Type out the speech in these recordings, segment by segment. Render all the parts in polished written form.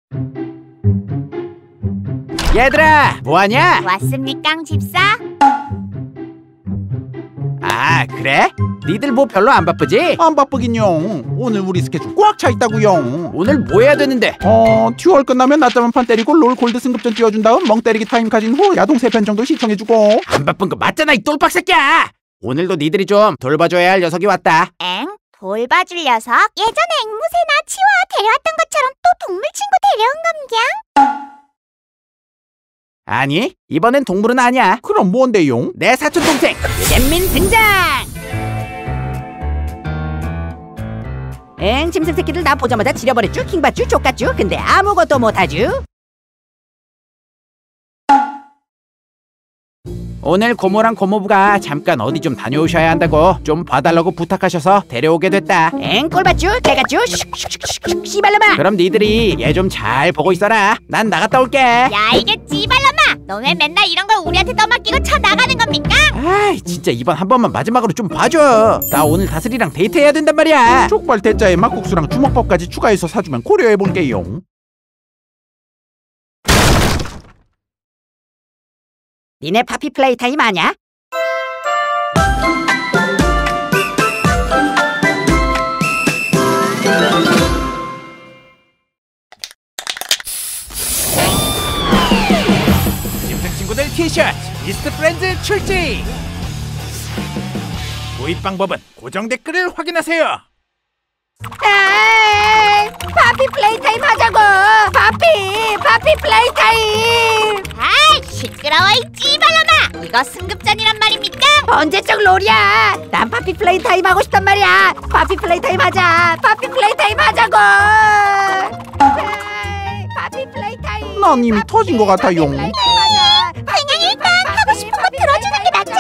얘들아, 뭐하냐? 왔습니까, 집사? 아, 그래? 니들 뭐 별로 안 바쁘지? 안 바쁘긴요. 오늘 우리 스케줄 꽉 차 있다고요. 오늘 뭐 해야 되는데? 듀얼 끝나면 낮잠 한 판 때리고 롤 골드 승급전 띄워준 다음 멍 때리기 타임 가진 후 야동 3편 정도 시청해주고. 안 바쁜 거 맞잖아, 이 똘박 새끼야! 오늘도 니들이 좀 돌봐줘야 할 녀석이 왔다. 엥? 돌봐줄 녀석? 예전에 앵무새나 치와 데려왔던 것처럼 또 동물 친구 데려온 건겨? 아니, 이번엔 동물은 아니야. 그럼 뭔데용? 내 사촌 동생 유잼민 등장! 엥, 짐승 새끼들 나 보자마자 지려버렸쥬? 킹받쥬? 족같쥬? 근데 아무것도 못하쥬? 오늘 고모랑 고모부가 잠깐 어디 좀 다녀오셔야 한다고 좀 봐달라고 부탁하셔서 데려오게 됐다. 엥, 꼴봤쥬? 개같쥬? 슉슉슉슉 씨발놈아! 그럼 니들이 얘 좀 잘 보고 있어라. 난 나갔다 올게. 야, 이게 찌발놈아! 너 왜 맨날 이런 걸 우리한테 떠맡기고 쳐나가는 겁니까? 아이, 진짜 이번 한 번만 마지막으로 좀 봐줘. 나 오늘 다슬이랑 데이트해야 된단 말이야. 족발 대짜에 막국수랑 주먹밥까지 추가해서 사주면 고려해볼게요. 니네 파피 플레이 타임 아냐? 짐승 친구들 티셔츠 이스트 프렌즈 출시! 구입 방법은 고정 댓글을 확인하세요. 파피 플레이 타임 하자고! 파피 플레이 타임! 아이, 시끄러워, 이 찌발놈아! 이거 승급전이란 말입니까? 언제적 롤이야? 난 파피 플레이 타임 하고 싶단 말이야. 파피 플레이 타임 하자. 파피 플레이 타임 하자고. 파피 플레이 타임. 난 이미 터진 것 같아요. 그냥 일단 하고 싶은 거 들어주는 게 낫지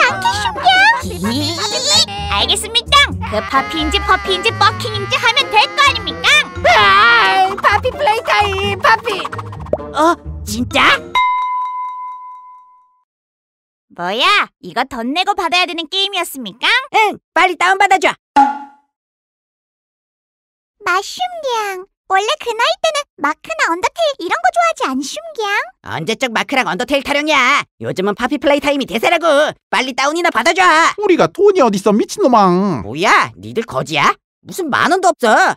않겠슈냐? 알겠습니다. 그 파피인지 퍼피인지 버킹인지 하면 될 거 아닙니까? 파피 플레이 타임. 파피. 진짜? 뭐야? 이거 돈 내고 받아야 되는 게임이었습니까? 응, 빨리 다운받아줘. 마슘냥, 원래 그 나이 때는 마크나 언더테일 이런 거 좋아하지 않슈냥? 언제적 마크랑 언더테일 타령이야. 요즘은 파피 플레이 타임이 대세라고. 빨리 다운이나 받아줘. 우리가 돈이 어딨어 미친놈아. 뭐야, 니들 거지야? 무슨 만 원도 없어.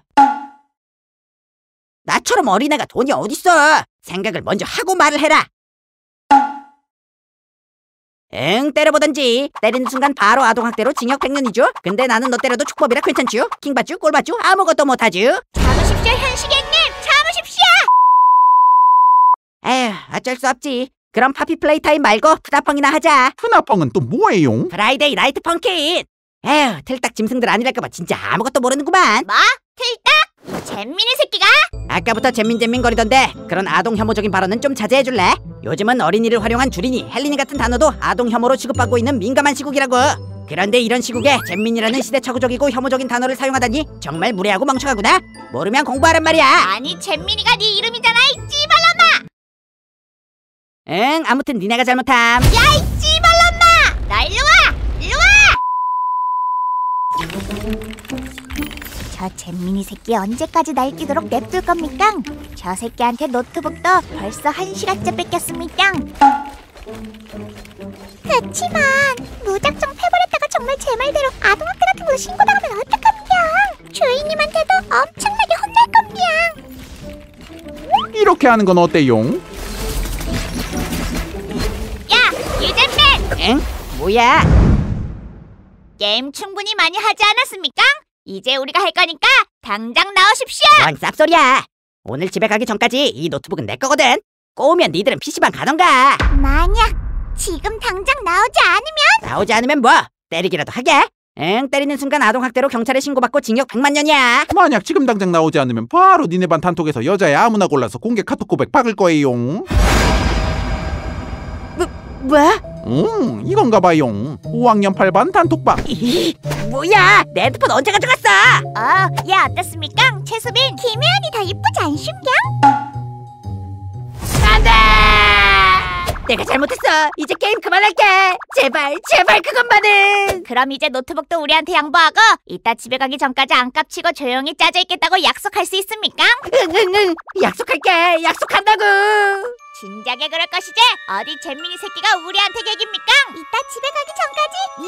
나처럼 어린애가 돈이 어딨어. 생각을 먼저 하고 말을 해라. 응, 때려보던지. 때리는 순간 바로 아동학대로 징역 100년이죠. 근데 나는 너 때려도 축법이라 괜찮쥬? 킹받쥬? 꼴받쥬? 아무것도 못하쥬? 참으십시오, 현식객님! 참으십시오! 에휴, 어쩔 수 없지. 그럼 파피 플레이 타임 말고 푸다펑이나 하자. 푸나펑은 또 뭐예요? 프라이데이 나이트 펑킨. 에휴, 틀딱 짐승들 아니랄까봐 진짜 아무것도 모르는구만. 뭐? 틀딱? 잼민이 새끼가? 아까부터 잼민거리던데 그런 아동 혐오적인 발언은 좀 자제해줄래? 요즘은 어린이를 활용한 줄이니 헬린이 같은 단어도 아동 혐오로 취급받고 있는 민감한 시국이라고. 그런데 이런 시국에 잼민이라는 시대착오적이고 혐오적인 단어를 사용하다니 정말 무례하고 멍청하구나. 모르면 공부하란 말이야. 아니, 잼민이가 네 이름이잖아, 이 찌발놈아! 응, 아무튼 니네가 잘못함. 야, 이 찌발놈아! 나 일로 와! 일로 와! 저 잼민이 새끼 언제까지 날뛰도록 냅둘 겁니까? 저 새끼한테 노트북도 벌써 1시간째 뺏겼습니다. 그치만 무작정 패버렸다가 정말 제 말대로 아동학대 같은 거 신고당하면 어떡합니까? 주인님한테도 엄청나게 혼날 겁니다. 이렇게 하는 건 어때요? 야, 유잼맨! 응? 뭐야? 게임 충분히 많이 하지 않았습니까? 이제 우리가 할 거니까 당장 나오십시오! 뭔 쌉소리야. 오늘 집에 가기 전까지 이 노트북은 내 거거든. 꼬우면 니들은 PC방 가던가. 만약 지금 당장 나오지 않으면 뭐? 때리기라도 하게? 응, 때리는 순간 아동학대로 경찰에 신고받고 징역 100만 년이야. 만약 지금 당장 나오지 않으면 바로 니네 반 단톡에서 여자애 아무나 골라서 공개 카톡 고백 박을 거예요. 뭐? 이건가 봐요. 5학년 8반 단톡방. 뭐야? 내 핸드폰 언제 가져갔어? 얘 어떻습니까? 최수빈, 김혜연이 더 이쁘지 않슈냐? 안돼! 내가 잘못했어. 이제 게임 그만할게. 제발 그것만은. 그럼 이제 노트북도 우리한테 양보하고 이따 집에 가기 전까지 안 깝치고 조용히 짜져 있겠다고 약속할 수 있습니까? 응. 약속할게. 약속한다고. 진작에 그럴 것이지. 어디 잼민이 새끼가 우리한테 개깁니까? 이따 집에 가기 전까지 이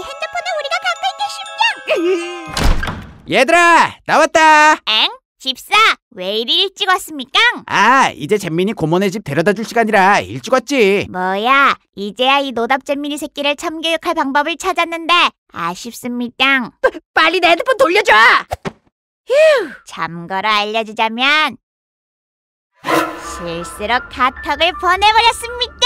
핸드폰을 우리가 갖고 있겠습니다. 얘들아, 나왔다. 엥? 집사, 왜 이리 일찍 왔습니까? 아, 이제 잼민이 고모네 집 데려다 줄 시간이라 일찍 왔지. 뭐야, 이제야 이 노답 잼민이 새끼를 참교육할 방법을 찾았는데 아쉽습니다. 빨리 내 핸드폰 돌려줘. 참고로 알려주자면 실수로 카톡을 보내버렸습니다.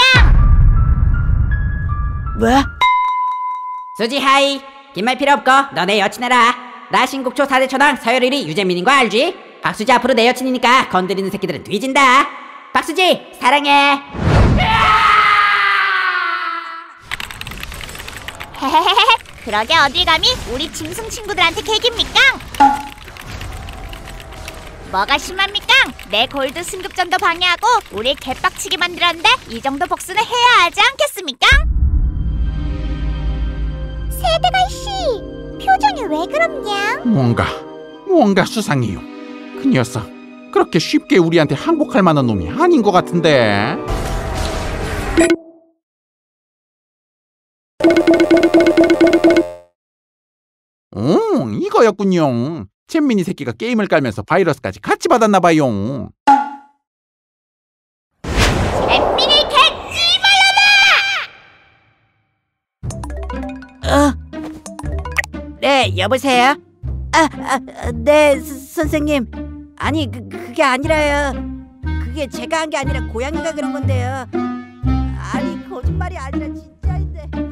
뭐? 수지 하이. 긴 말 필요 없고 너네 여친 해라. 나 신곡초 4대 초당 서열일위 유재민인 거 알지? 박수지 앞으로 내 여친이니까 건드리는 새끼들은 뒤진다. 박수지 사랑해. 헤헤헤헤, 그러게 어딜 감히 우리 짐승 친구들한테 개깁니까? 뭐가 심합니까? 내 골드 승급전도 방해하고 우리 개빡치게 만들었는데 이 정도 복수는 해야 하지 않겠습니까? 세대갈씨, 표정이 왜 그럽냐? 뭔가 수상해요. 그 녀석 그렇게 쉽게 우리한테 항복할 만한 놈이 아닌 것 같은데. 이거였군요. 잼민이 새끼가 게임을 깔면서 바이러스까지 같이 받았나봐요. 잼민이 네, 여보세요? 네, 선생님. 아니, 그게 아니라요. 그게 제가 한 게 아니라 고양이가 그런 건데요. 아니, 거짓말이 아니라 진짜인데.